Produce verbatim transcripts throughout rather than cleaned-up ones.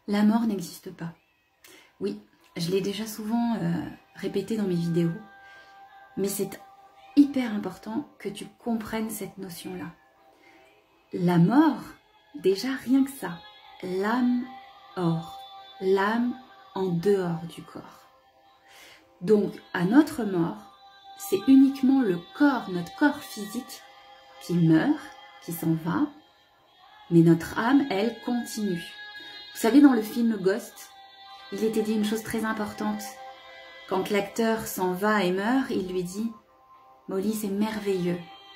La mort n'existe pas. Oui, je l'ai déjà souvent euh, répété dans mes vidéos, mais c'est hyper important que tu comprennes cette notion-là. La mort, déjà rien que ça, l'âme hors, l'âme en dehors du corps. Donc, à notre mort, c'est uniquement le corps, notre corps physique qui meurt, qui s'en va, mais notre âme, elle, continue. Vous savez, dans le film Ghost, il était dit une chose très importante. Quand l'acteur s'en va et meurt, il lui dit « Molly, c'est merveilleux.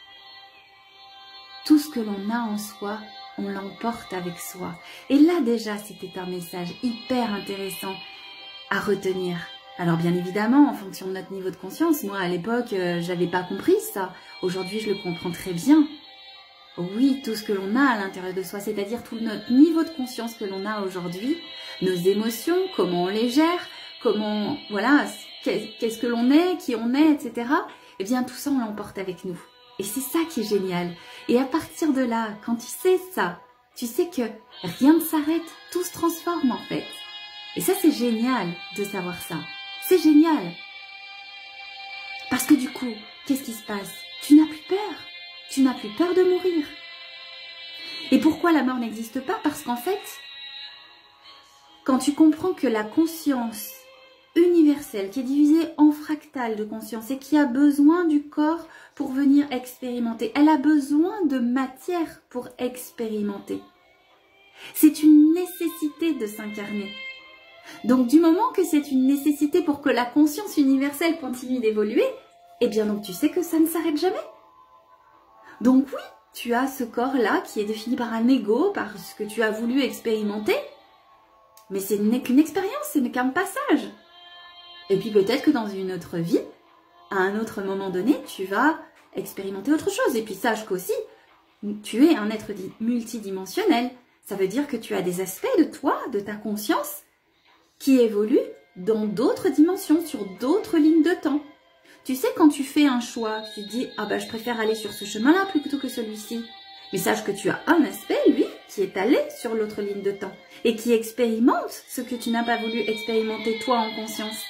Tout ce que l'on a en soi, on l'emporte avec soi. » Et là, déjà, c'était un message hyper intéressant à retenir. Alors, bien évidemment, en fonction de notre niveau de conscience, moi, à l'époque, euh, j'avais pas compris ça. Aujourd'hui, je le comprends très bien. Oui, tout ce que l'on a à l'intérieur de soi, c'est-à-dire tout notre niveau de conscience que l'on a aujourd'hui, nos émotions, comment on les gère, comment, voilà, qu'est-ce que l'on est, qui on est, et cetera. Eh bien, tout ça, on l'emporte avec nous. Et c'est ça qui est génial. Et à partir de là, quand tu sais ça, tu sais que rien ne s'arrête, tout se transforme en fait. Et ça, c'est génial de savoir ça. C'est génial. Parce que du coup, qu'est-ce qui se passe? Tu n'as plus peur. Tu n'as plus peur de mourir. Et pourquoi la mort n'existe pas? Parce qu'en fait, quand tu comprends que la conscience universelle, qui est divisée en fractales de conscience et qui a besoin du corps pour venir expérimenter, elle a besoin de matière pour expérimenter. C'est une nécessité de s'incarner. Donc du moment que c'est une nécessité pour que la conscience universelle continue d'évoluer, eh bien donc tu sais que ça ne s'arrête jamais. Donc oui, tu as ce corps-là qui est défini par un ego, par ce que tu as voulu expérimenter, mais ce n'est qu'une expérience, ce n'est qu'un passage. Et puis peut-être que dans une autre vie, à un autre moment donné, tu vas expérimenter autre chose. Et puis sache qu'aussi, tu es un être multidimensionnel. Ça veut dire que tu as des aspects de toi, de ta conscience, qui évoluent dans d'autres dimensions, sur d'autres lignes de temps. Tu sais, quand tu fais un choix, tu te dis « Ah ben, je préfère aller sur ce chemin-là plutôt que celui-ci. » Mais sache que tu as un aspect, lui, qui est allé sur l'autre ligne de temps et qui expérimente ce que tu n'as pas voulu expérimenter toi en conscience.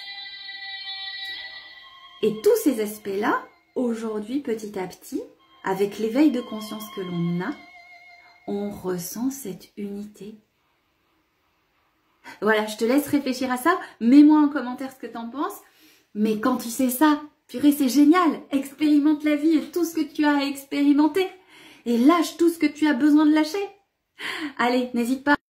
Et tous ces aspects-là, aujourd'hui, petit à petit, avec l'éveil de conscience que l'on a, on ressent cette unité. Voilà, je te laisse réfléchir à ça. Mets-moi en commentaire ce que tu en penses. Mais quand tu sais ça, purée, c'est génial. Expérimente la vie et tout ce que tu as à expérimenter. Et lâche tout ce que tu as besoin de lâcher. Allez, n'hésite pas.